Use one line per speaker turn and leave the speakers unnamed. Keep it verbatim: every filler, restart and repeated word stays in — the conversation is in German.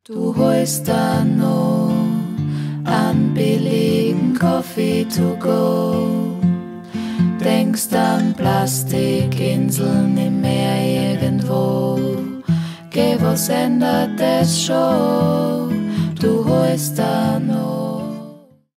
Du holst da no an billigen Coffee to go. Denkst an Plastikinseln im Meer irgendwo. Geh, was ändert das schon? Du holst da no.